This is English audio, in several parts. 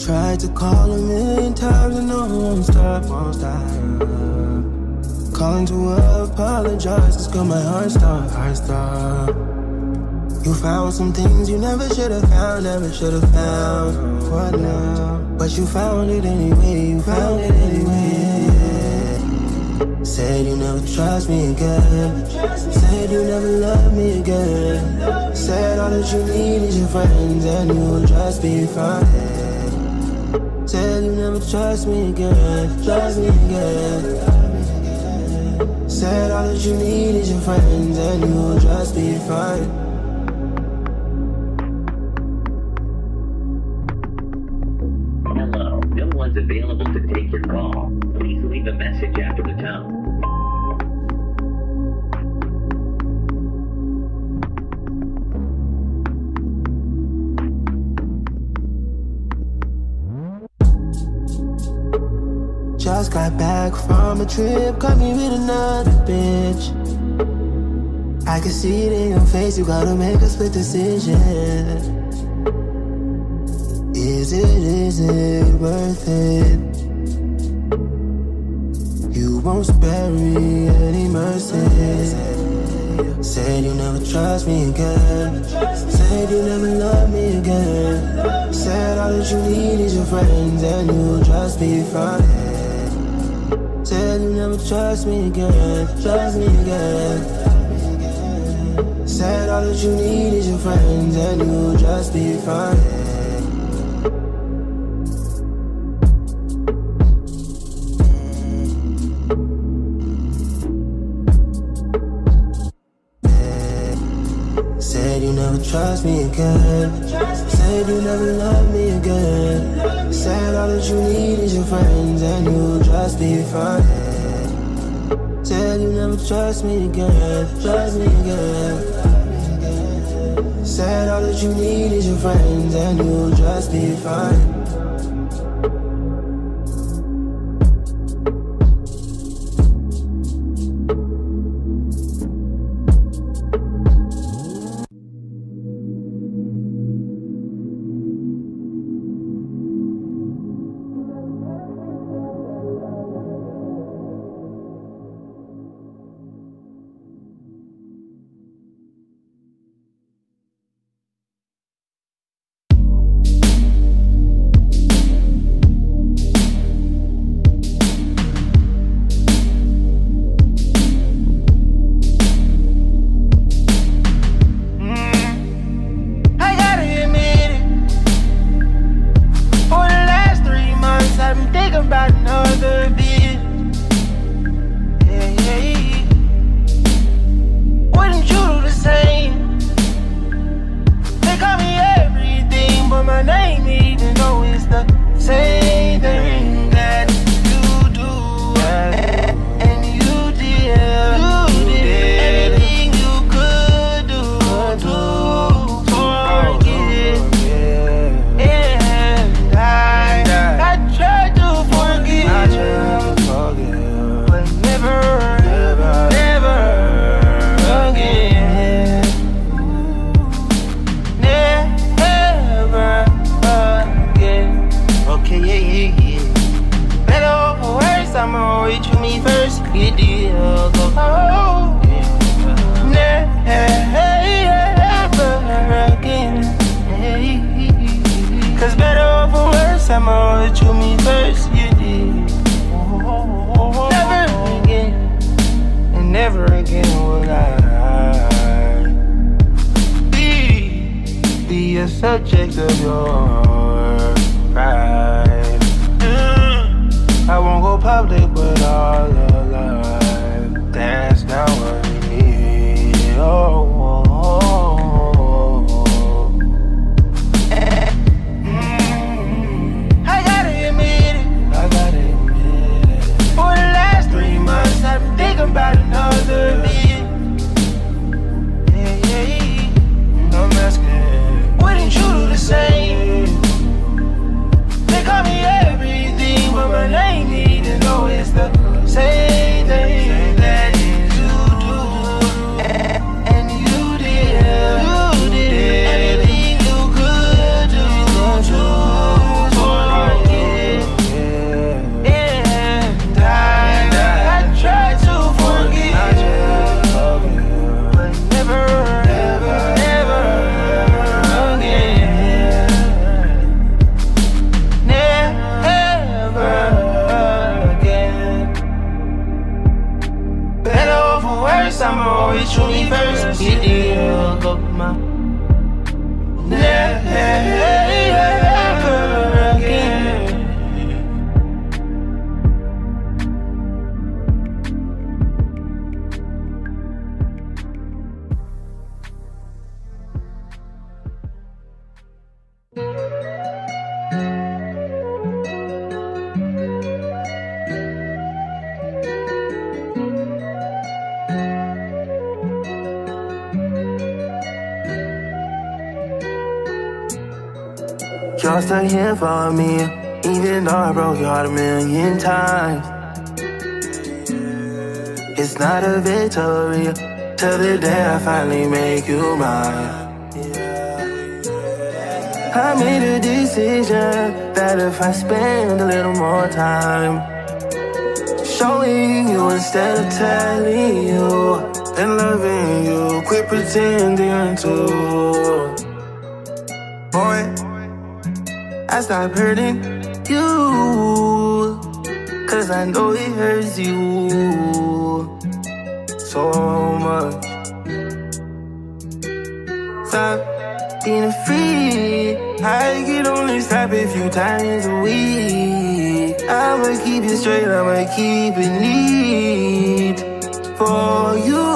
Tried to call a million times and no, won't stop, won't stop. Calling to apologize, cause girl, my heart stopped, heart stopped. You found some things you never should've found, never should've found. What now? But you found it anyway, you found it anyway. Said you never trust me again. Said you never love me again. Said all that you need is your friends and you'll just be fine. Said you never trust me again, trust me again. Said all that you need is your friends and you'll just be fine. Hello, no one's available to take your call. Please leave a message after the tone. Just got back from a trip, caught me with another bitch. I can see it in your face, you gotta make a split decision. Is it worth it? You won't spare me any mercy. Said you never trust me again. Said you never love me again. Said all that you need is your friends and you'll just be fine. Said you never trust me again, trust me again. Said all that you need is your friends and you'll just be fine. Said you never trust me again. Said you never love me again. Said all that you need is your friends and you'll just be fine. Said you never trust me again, trust me again. Said all that you need is your friends and you'll just be fine. Subject of your pride. I won't go public with all the love. That's not what we need. I gotta admit it. For the last 3 months I've been thinking about another bitch. I'm asking, wouldn't you do the same? They call me everything, but my name need to know it. always choose me first. Hit the hook up my never again. You're still here for me, even though I broke your heart 1,000,000 times. It's not a victory till the day I finally make you mine. I made a decision that if I spend a little more time showing you instead of telling you and loving you, quit pretending to. Boy, I stop hurting you, cause I know it hurts you so much. Stop being free, I can only stop a few times a week. I'ma keep it straight, I'ma keep it neat for you.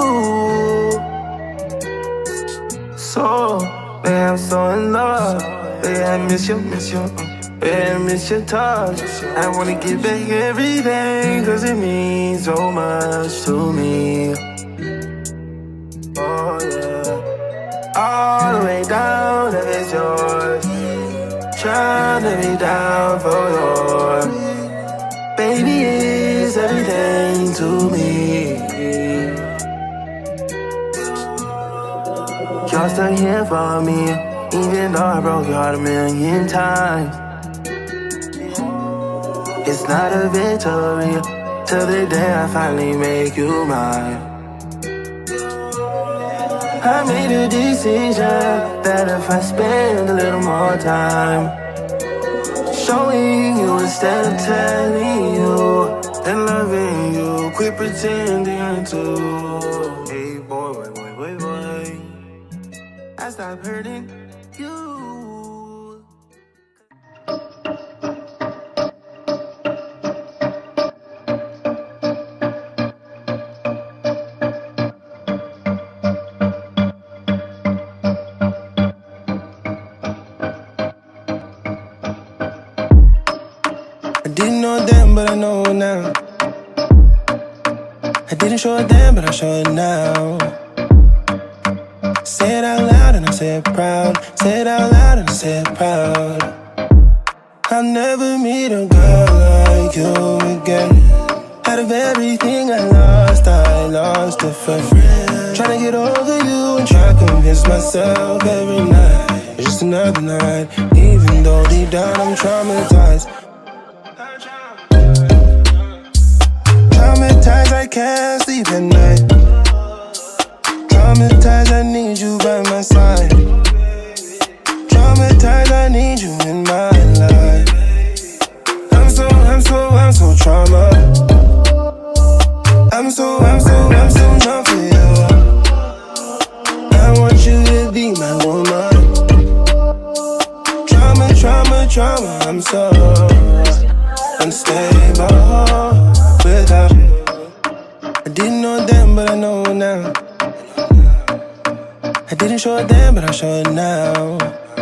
So, man, I'm so in love. Baby, I miss you, baby, I miss your touch. I wanna give back everything, cause it means so much to me. Oh yeah. All the way down, if it's yours. Trying to be down for yours. Baby, it's everything to me. You're still here for me, even though I broke your heart 1,000,000 times. It's not a victory till the day I finally make you mine. I made a decision that if I spend a little more time showing you instead of telling you and loving you, quit pretending to. Hey boy, boy, boy, boy, I stopped hurting you. I didn't know then, but I know now. I didn't show it then, but I show it now. Say it out loud and I say it proud. Say it out loud and I say it proud. I'll never meet a girl like you again. Out of everything I lost a friend. Trying to get over you and try to convince myself every night it's just another night, even though deep down I'm traumatized. Traumatized, I can't sleep at night. Traumatized, I need you by my side. Traumatized, I need you in my life. I'm so trauma. I'm so numb for you. I want you to be my woman. Trauma, I'm so unstable without you. I didn't know then, but I know now. I didn't show it then, but I show it now.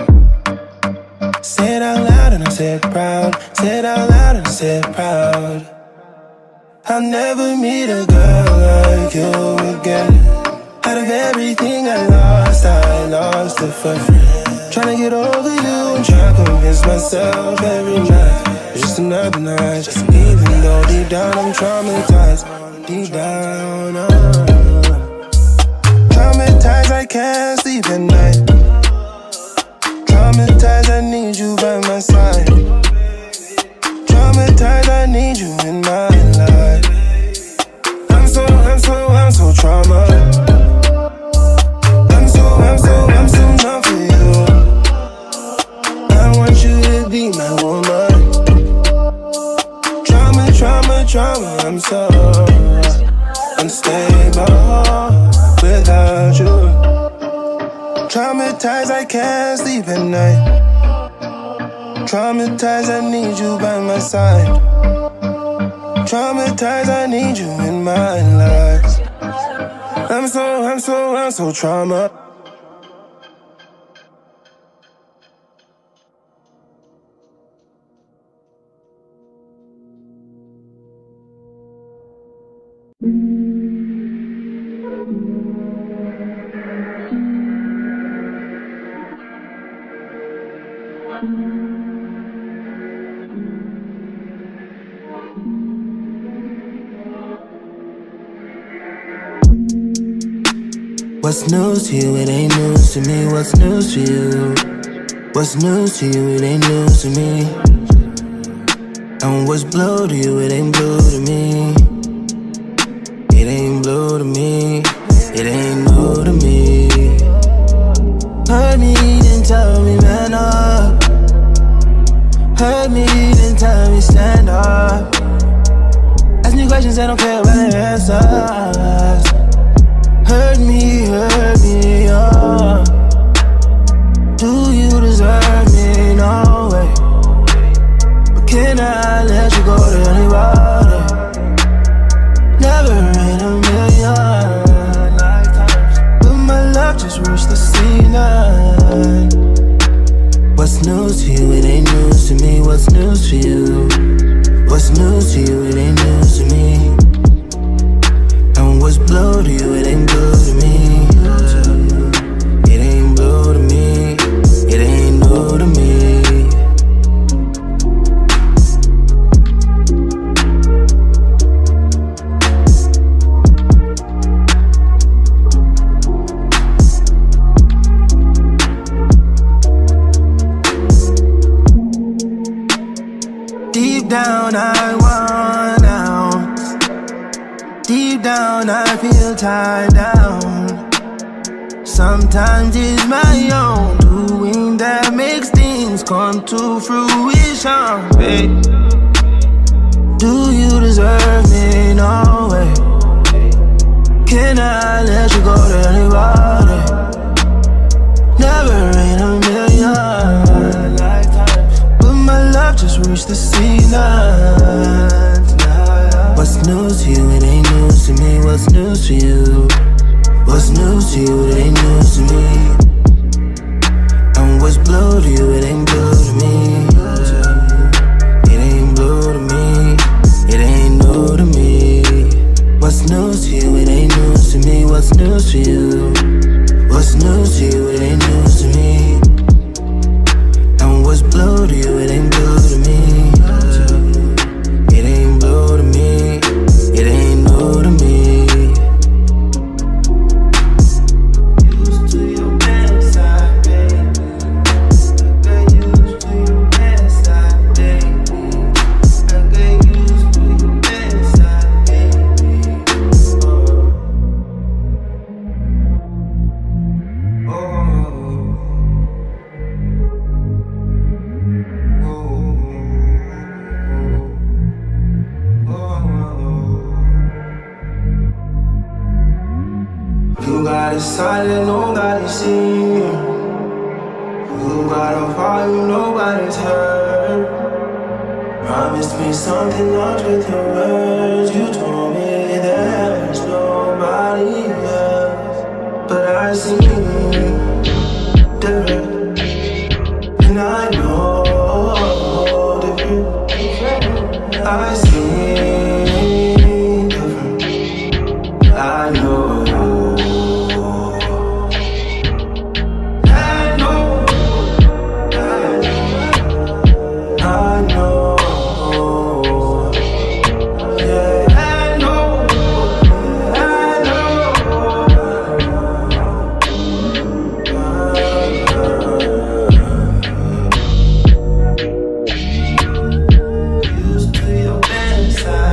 Say it out loud and I say it proud. Say it out loud and I say it proud. I'll never meet a girl like you again. Out of everything I lost a friend. Trying to get over you and try to convince myself every night it's just another night, even though deep down I'm traumatized. Deep down, traumatized, I can't sleep at night. Traumatized, I need you by my side. Traumatized, I need you in my life. I'm so trauma. I'm so numb for you. I want you to be my woman. Trauma, I'm so unstable without you. Traumatized, I can't sleep at night. Traumatized, I need you by my side. Traumatized, I need you in my life. I'm so trauma. What's news to you? It ain't news to me. What's news to you? What's news to you? It ain't news to me. And what's blue to you? It ain't blue to me. It ain't blue to me. It ain't new to me. Heard me, then tell me man up. Heard me, then tell me stand up. Ask me questions, I don't care about the answers. Hurt me, oh. Do you deserve me? No way. But can I let you go to anybody? Never in a million lifetimes. But my love just reached the C9. What's news to you? It ain't news to me. What's news to you? What's news to you? It ain't news to me. And what's blue to you? It ain't blue to me. It ain't blue to me. It ain't new to me. Deep down I want out. Deep down I feel tied down. Sometimes it's my own doing that makes things come to fruition, babe. Do you deserve me? No way. Can I let you go to anybody? Never in a million lifetimes. But my love just reached the C9. What's news to you? It ain't news to me. What's news to you? What's news to you? It ain't news to me. And what's blue to you? It ain't blue to me. It ain't blue to me. It ain't new to me. What's news to you? It ain't news to me. What's news to you? What's news to you? It ain't news to me. And what's blue to you? It ain't blue to me. It ain't blue to me. It ain't new to me. Used to your bad side, baby. I got used to your bad side, baby. I got used to your bad side, baby. You got a side that nobody seen. You got a fire nobody's heard. Promised me something else with your words. You told me there's nobody else. But I see different, and I know different. I see different. I know. Used to your bad side.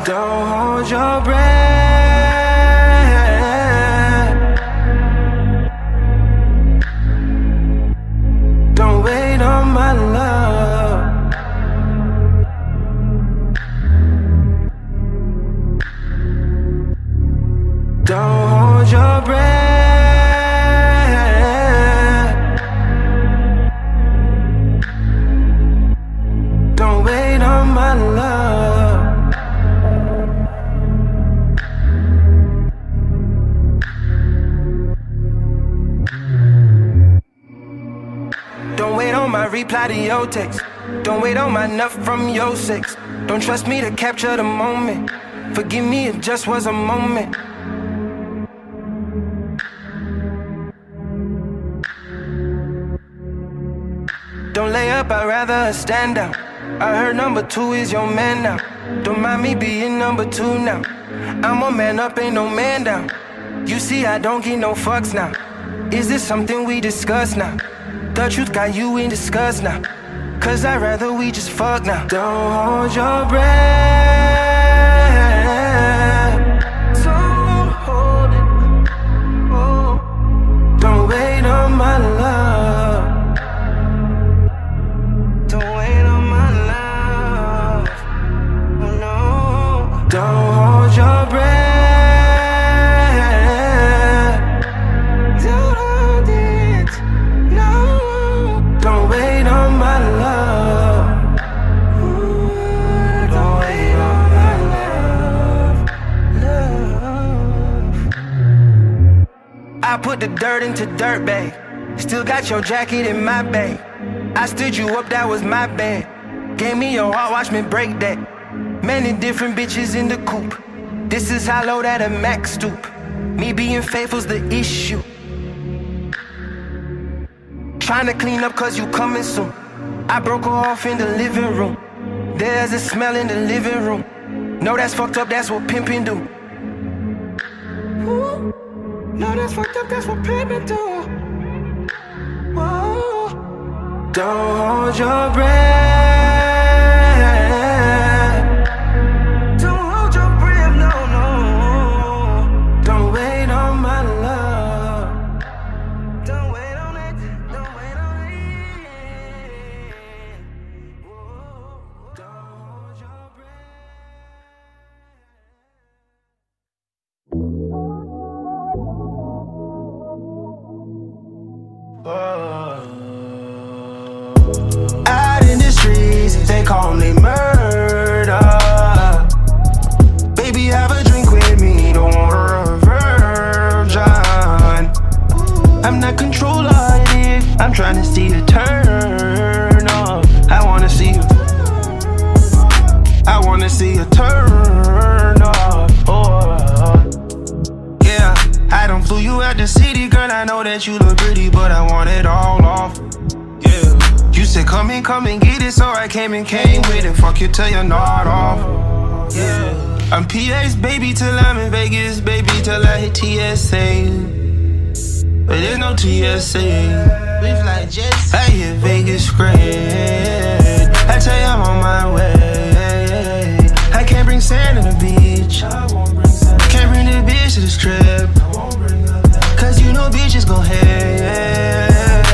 Don't hold your breath. Don't wait on my love. Don't hold your breath. Don't wait on my love. Don't wait on my reply to your text. Don't wait on my nut from your sex. Don't trust me to capture the moment. Forgive me, it just was a moment. Don't lay up, I'd rather stand down. I heard number 2 is your man now. Don't mind me being number 2 now. I'm a man up, ain't no man down. You see, I don't give no fucks now. Is this something we discuss now? The truth got you in disgust now. Cause I'd rather we just fuck now. Don't hold your breath. Don't hold it. Oh. Don't wait on my love. Don't wait on my love. Oh no. Don't hold your breath. Don't hold it. No. Don't wait on my love. Ooh, don't wait on my love. I put the dirt into dirt bag. Still got your jacket in my bag. I stood you up, that was my bad. Gave me your heart, watch me break that. Many different bitches in the coupe. This is how low that a max stoop. Me being faithful's the issue. Tryna clean up cause you coming soon. I broke her off in the living room. There's a smell in the living room. No, that's fucked up, that's what pimpin' do. Ooh. No, that's fucked up, that's what pimpin' do. Whoa. Don't hold your breath. Don't hold your breath, no, no. Don't wait on my love. Don't wait on it, don't wait on it. Whoa. Don't hold your Out in the streets, they call me murder. Baby, have a drink with me, don't want a virgin. I'm not control addict, I'm trying to see you turn up. I wanna see you, I wanna see you turn up. Oh, yeah, I don't flew you out the city, girl, I know that you look pretty, but I want it all off. You said come and get it, so I came with it. Fuck you till you're not off. Yeah, I'm PA's baby till I'm in Vegas, baby till I hit TSA. But there's no TSA. We fly jets. I hit Vegas great. I tell you I'm on my way. I can't bring sand to the beach. Can't bring the bitch to the strip. Cause you know bitches gon' hate.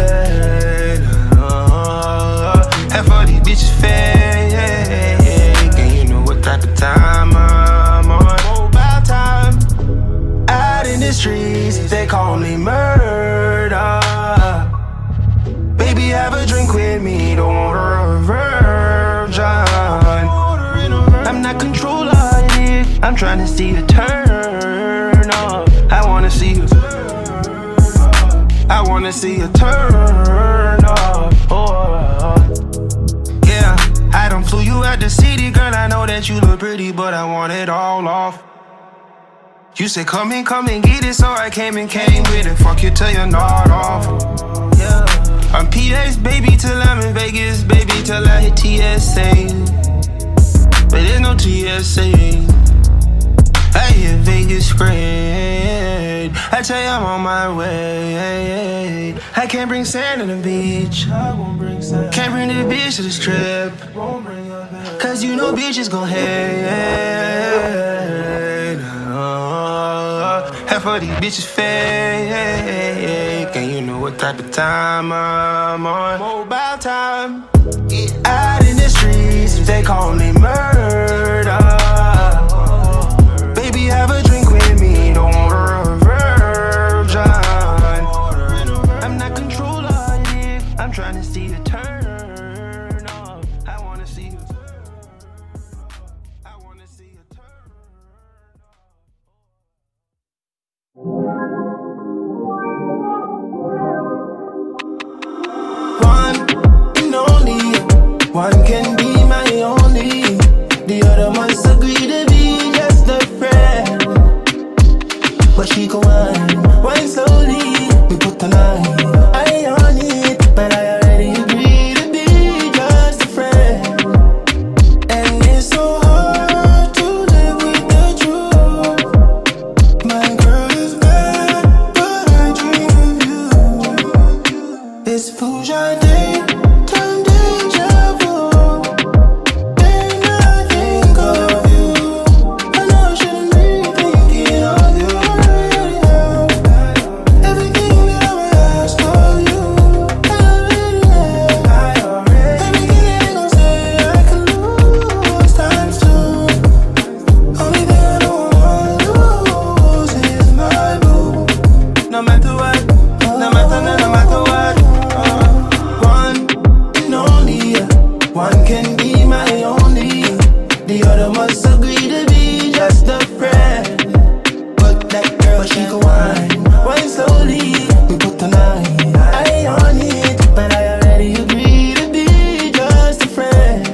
Half of these bitches fake, and you know what type of time I'm on. Mobile time. Out in the streets, they call me murder. Baby, have a drink with me, don't order a virgin. I'm not control addict, I'm trying to see you turn up. I wanna see you, I wanna see you turn up. Oh, yeah, I done flew you out the city, girl, I know that you look pretty, but I want it all off. You said come and get it, so I came with it. Fuck you till you're not off. Yeah, I'm PA's baby till I'm in Vegas, baby till I hit TSA. But there's no TSA. I hit Vegas great. I tell you I'm on my way. I can't bring sand to the beach. Can't bring the bitch to the strip. Cause you know bitches gon' hate. Half of these bitches fake. And you know what type of time I'm on. Mobile time. Out in the streets, they call me murder. Baby, have a drink with me, don't order a virgin. I'm not controller, I'm trying to see you turn off. I wanna see you turn off. I wanna see you turn off. One and only, one can be my only. The other must agree to be just a friend. But she go wine slowly. We put the line, I on it, but I already agree to be just a friend. And it's so hard to live with the truth. My girl is bad, but I dream of you. It's Fuja Day, time deja vu. And I think of you. I know I shouldn't be thinking of you. Everything that I ask of you, I already have. Everything they gon' say I can lose times two. Only thing I don't wanna lose is my boo. No matter what, no matter what. One and only, one can be my only. The other must agree to be just a friend. But that girl, she go wine slowly. We put the line, I on it, but I already agree to be just a friend.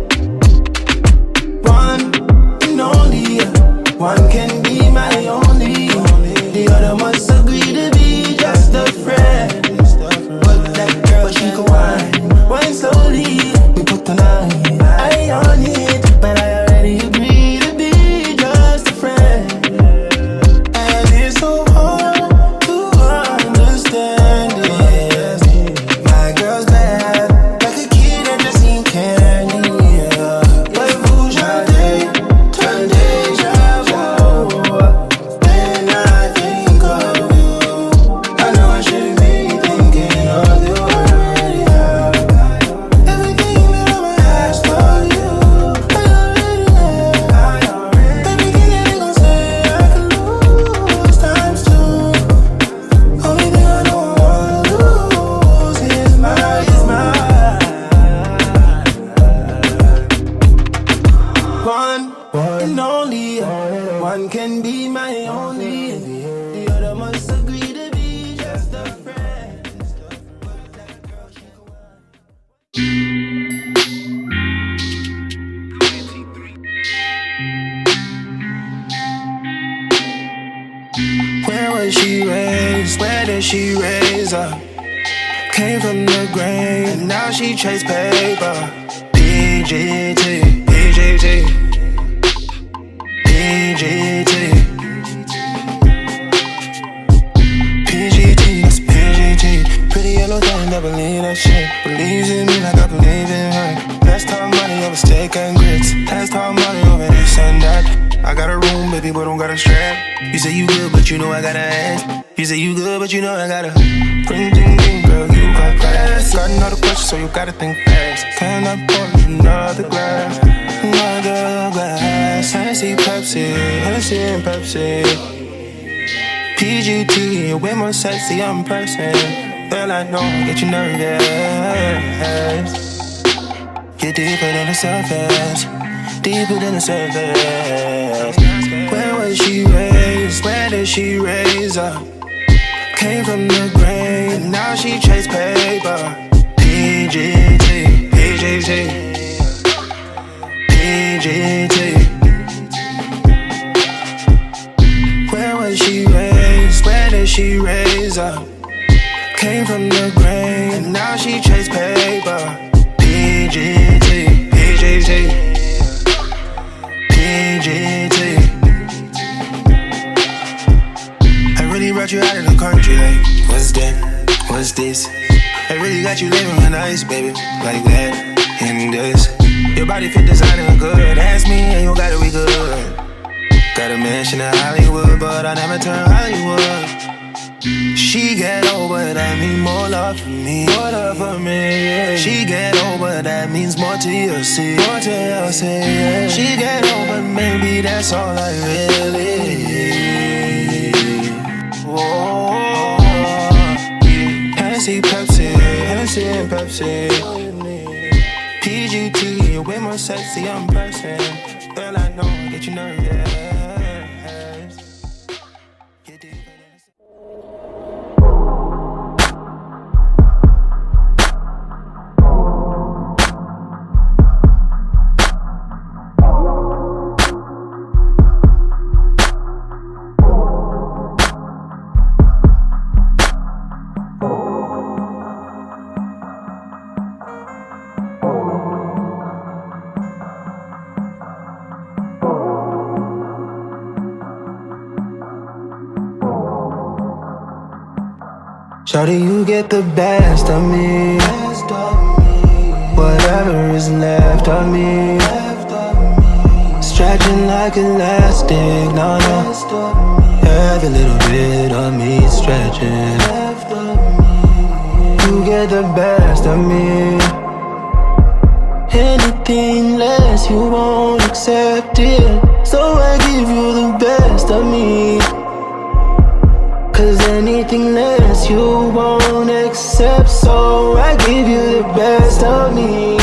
One and only, one can be my only. The other must agree to be just a friend. But that girl, she go wine slowly. We put the line, I on it, but I already agree to be just a friend. And it's so hard to understand it. My girl's bad, like a kid that just seen candy. But Fuja Day, turn deja vu. And I think of you. I know I shouldn't be thinking of you. I already have. Everything that I'ma ask for you, I already have. Everything that they gon' say I can lose times two. Only thing I don't wanna lose is my. One and only, one can be my only. The other must agree to be just a friend. But that girl, she go Where was she raised? Where did she raise up? Came from the grave, and now she chase paper. PGT, PGT, PGT, PGT, that's PGT. Pretty yellow thing that believe that shit. Believes in me like I believe in her. Let's talk money over steak and grits. Let's talk money over this and that. I got a room, baby, but don't got a strap. You say you good, but you know I gotta ask. You say you good, but you know I gotta ring, ding, ding, girl, you got fast. Got another question, so you gotta think fast. Can I pour another glass? Another glass. Hennessy, Pepsi, Hennessy and Pepsi. PGT, way more sexy, I'm person. Girl, I know, get you nervous. Get deeper than the surface. Deeper than the surface. Where was she raised? Where did she raise up? Came from the grave, and now she chase paper. PGT, PGT, PGT. Where was she raised? Where did she raise up? Came from the grave, and now she chase paper. PGT, PGT, PGT. I really brought you out of the country, like, what's that? What's this? got you living real nice, baby, like that, and this. Your body fit designer good. Ask me and you gotta be good. Got a mansion in Hollywood, but I never turn Hollywood. She get over, that means more love for me. More love for me, yeah. She get over, that means more to you, see. More to you, see, yeah. She get over, maybe that's all I really need. Whoa, yeah. Hennessy, Pepsi, Hennessy and Pepsi. PGT, you're way more sexy in person. Girl, I know, I get you nervous. Shawty, you get the best of me. Whatever is left of me, stretching like elastic. No, no, every little bit of me stretching. You get the best of me. Anything less, you won't accept it. So I give you the best of me. Cause anything less you won't accept. So I give you the best of me.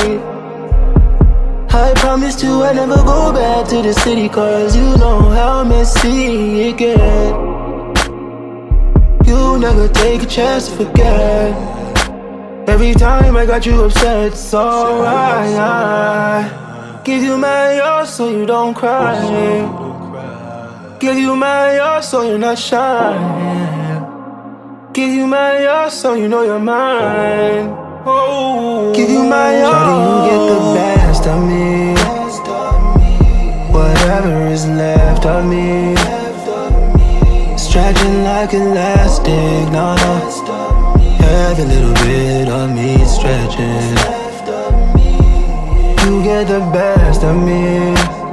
I promised you I'd never go back to the city, cause you know how messy it get. You never take a chance to forget. Every time I got you upset, it's alright. I give you my all so you don't cry. Give you my all so you're not shy. Give you my all so you know you're mine. Oh, give you my all. Shawty, you get the best of me. Whatever is left of me, stretching like elastic. No, no, every little bit of me stretching. You get the best of me.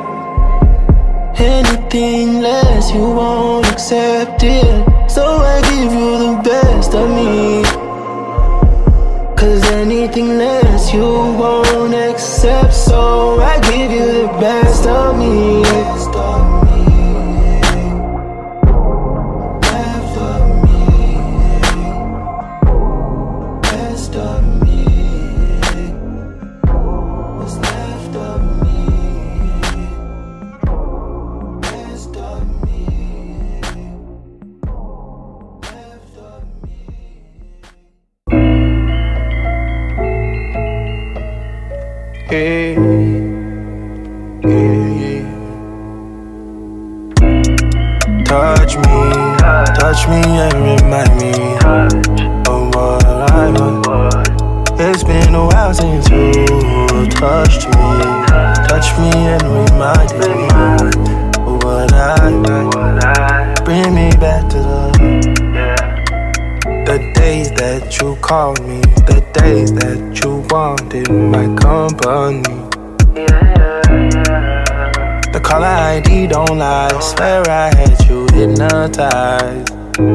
Anything less, you won't accept it. So I give you the best of me. Cause anything less, you won't accept. So I give you the best of me. Best of me. Best of me. Best of me. What's left of me? Yeah, yeah, yeah. Touch me and remind me of what I want. It's been a while since you touched me. Touch me and remind me of what I want. Bring me back to the days that you called me, the days that you wanted my company. The caller ID don't lie, swear I had you hypnotized.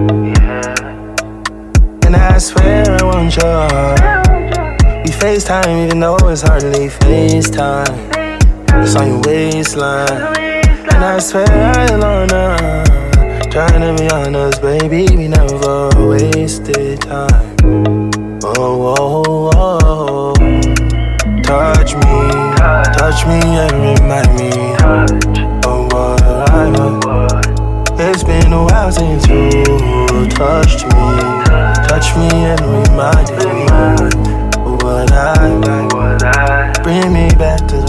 And I swear I want you. We FaceTime even though it's hardly FaceTime. It's on your waistline, and I swear I love her. Trying to be honest, baby, we never wasted time. Oh, oh, oh. Touch me and remind me of what I want. It's been a while since you touched me. Touch me and remind me of what I want. Bring me back to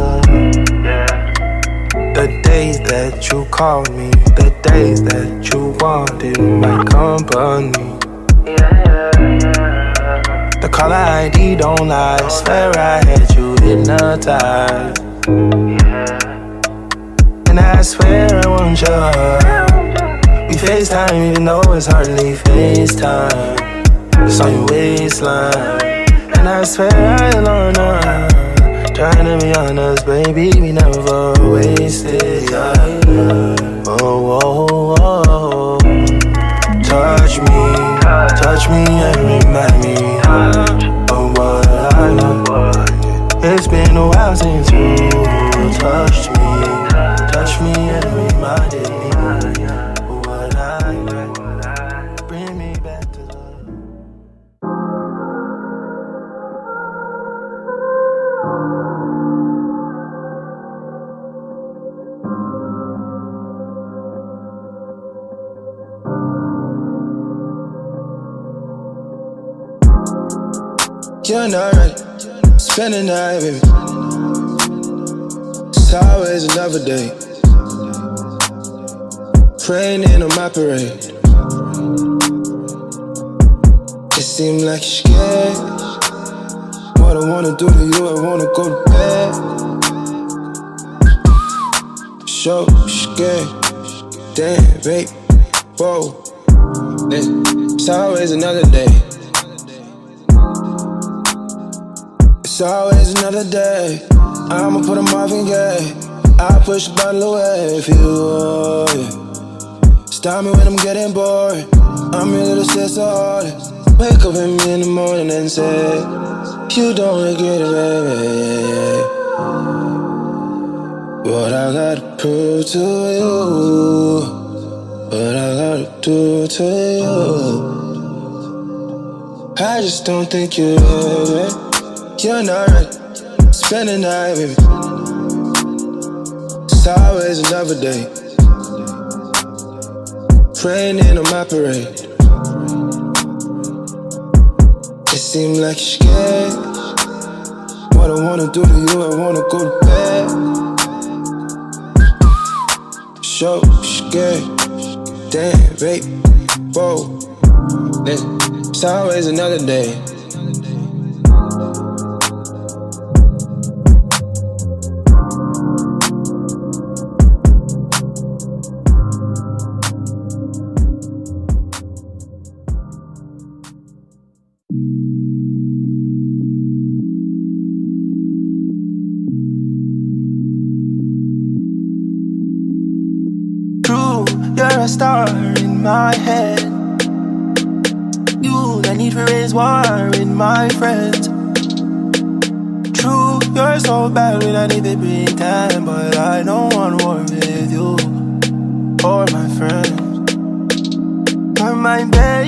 the days that you called me, the days that you wanted my company. The caller ID don't lie, swear I had you hypnotized. And I swear I want you. We FaceTime even though it's hardly FaceTime. It's on your waistline, and I swear I love her. Trying to be honest, baby, we never wasted time. Oh, oh, oh. Touch me and remind me of what I know. It's been a while since you touched me and reminded me of what I know. Bring me back to love. You're not right, spend the night with me. It's always another day. Praying on my parade. It seemed like you're scared. What I wanna do to you, I wanna go to bed. So scared, damn, babe, whoa. It's always another day. It's always another day. I'ma put 'em off and gay. I push the bottle away if you stop me when I'm getting bored. I'm your little sister hardest. Wake up with me in the morning and say you don't regret it, baby. What I gotta prove to you, what I gotta do to you. I just don't think you're ready. You're not right, spend the night with me. It's always another day. Praying on my parade. It seemed like you're scared. What I wanna do to you, I wanna go to bed. So scared, damn, babe, whoa. It's always another day. You're a star in my head. You, I need to raise war in my friends. True, you're so bad when I need to pretend, but I don't want war with you or my friends. You're my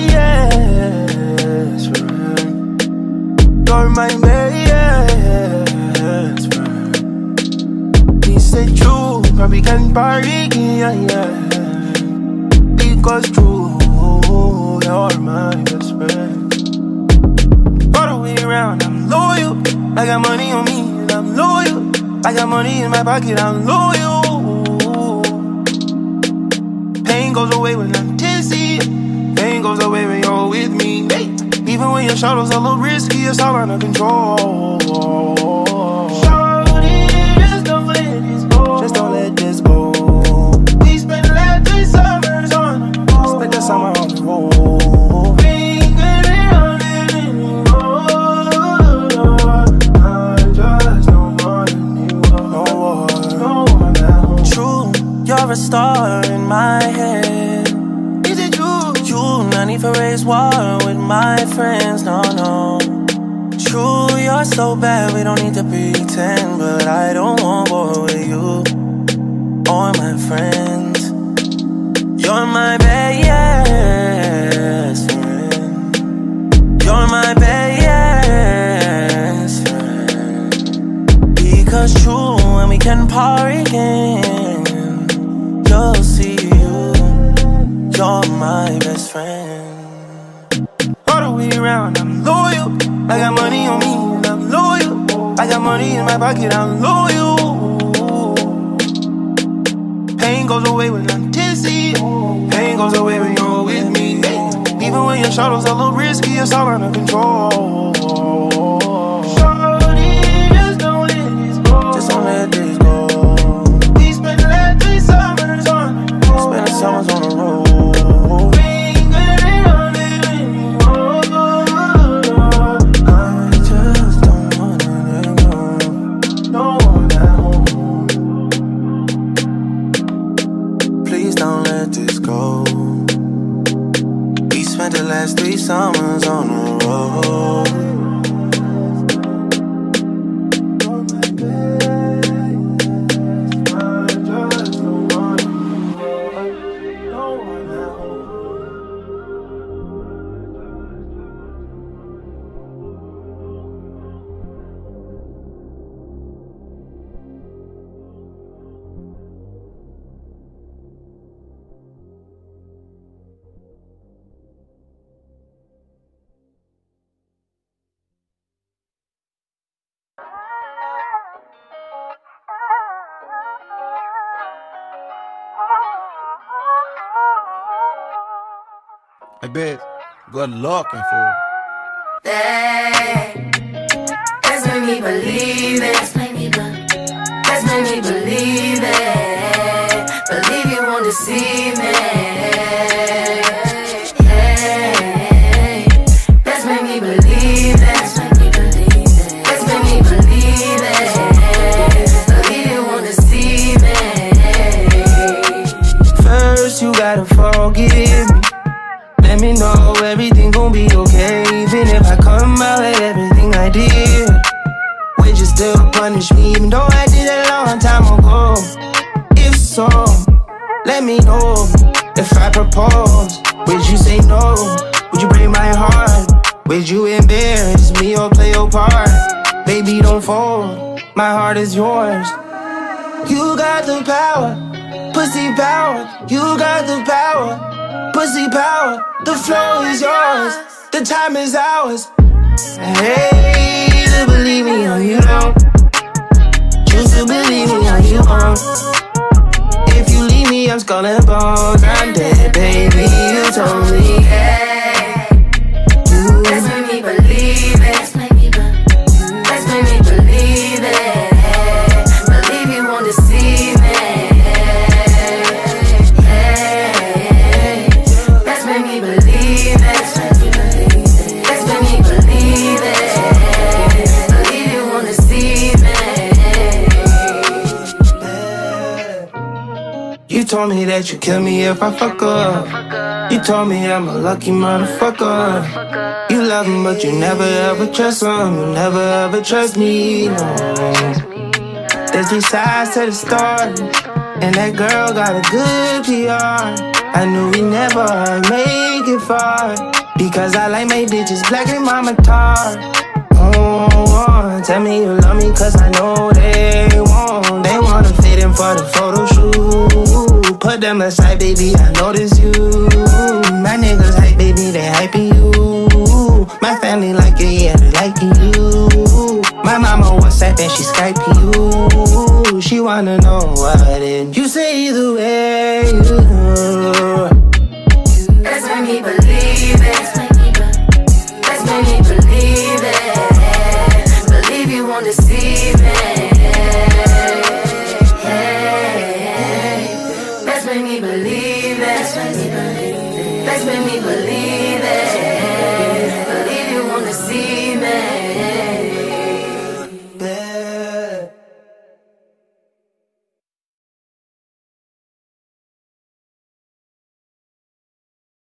best friend. You're my best friend. He said true, but we can party, yeah. Because true, you're my best friend. All the way around, I'm loyal. I got money on me and I'm loyal. I got money in my pocket, I'm loyal. Pain goes away when I'm tipsy. Pain goes away when you're with me. Hey. Even when your shadow's a little risky, it's all under control. Shorty, just don't let this go. Just don't let this go. We spent the last 3 summers on the road. Spent the summer on the road. You're a star in my head. Is it you? You, not need to raise war with my friends, no. True, you're so bad, we don't need to pretend. But I don't want war with you or my friends. You're my best friend. You're my best friend. Because true, when we can party again, you'll see you're my best friend. All the way around, I'm loyal. I got money on me and I'm loyal. I got money in my pocket, I'm loyal. Pain goes away when I'm tipsy. Pain goes away when you're with me. Even when your shadow's a little risky, it's all under control. Shorty, just don't let this go. Just don't let this go. Someone's on the road. I just last 3 summers on the road. I bet. Good luck, and fool. Let's make me believe it. Let's make me believe it. Believe you want to see me. Let's make me believe it. Let's make me believe it. Believe you want to see me. First you gotta forgive me. Let me know everything gon' be okay. Even if I come out with everything I did, would you still punish me even though I did it a long time ago? If so, let me know. If I propose, would you say no? Would you break my heart? Would you embarrass me or play your part? Baby, don't fold, my heart is yours. You got the power, pussy power. You got the power, pussy power. The flow is yours, the time is ours. Hey, to believe me or you don't. Choose to believe me or you won't. If you leave me, I'm skull and bones. I'm dead, baby, you told me. Hey, let's make me believe it. Let's make me believe it. Believe you want to see me. Let's make me believe it. Let's make me believe it. Believe you want to see me. You told me that you kill me if I fuck up. You told me I'm a lucky motherfucker. You love him but you never ever trust him. You never ever trust me, no. There's 3 sides to the story, and that girl got a good PR. I knew we never make it far, because I like my bitches black and mama tar. Oh, tell me you love me cause I know they won't. They wanna fit in for the photo shoot. Put them aside, baby, I notice you. My niggas hype, baby, they hyping you. My family like it, yeah, they liking you. My mama WhatsApp and she Skyping you. She wanna know what it. You say either way, you know.